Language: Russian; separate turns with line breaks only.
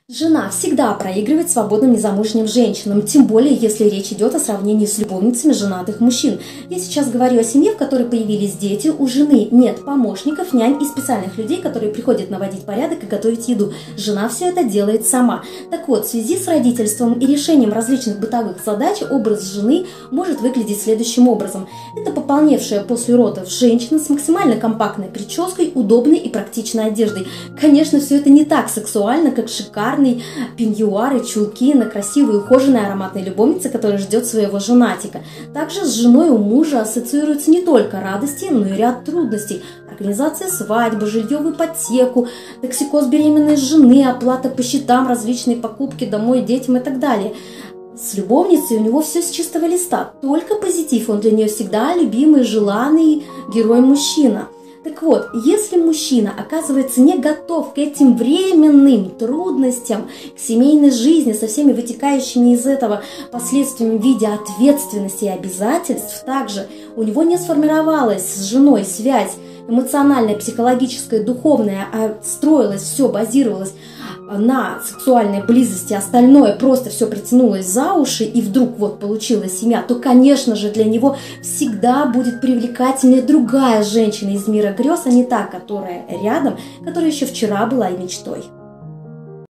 Жена всегда проигрывает свободным незамужним женщинам, тем более, если речь идет о сравнении с любовницами женатых мужчин. Я сейчас говорю о семье, в которой появились дети, у жены нет помощников, нянь и специальных людей, которые приходят наводить порядок и готовить еду. Жена все это делает сама. Так вот, в связи с родительством и решением различных бытовых задач, образ жены может выглядеть следующим образом. Это пополневшая после родов женщина с максимально компактной прической, удобной и практичной одеждой. Конечно, все это не так сексуально, как шикарный пеньюар и чулки на красивой, ухоженной, ароматной любовнице, которая ждет своего женатика. Также с женой у мужа ассоциируются не только радости, но и ряд трудностей. Организация свадьбы, жилье в ипотеку, токсикоз беременной жены, оплата по счетам, различные покупки домой, детям и так далее. С любовницей у него все с чистого листа, только позитив, он для нее всегда любимый, желанный герой-мужчина. Так вот, если мужчина оказывается не готов к этим временным трудностям, к семейной жизни со всеми вытекающими из этого последствиями в виде ответственности и обязательств, также у него не сформировалась с женой связь эмоциональная, психологическая, духовная, а строилось все, базировалось на сексуальной близости, остальное просто все притянулось за уши, и вдруг вот получилась семья, то, конечно же, для него всегда будет привлекательнее другая женщина из мира грез, а не та, которая рядом, которая еще вчера была и мечтой.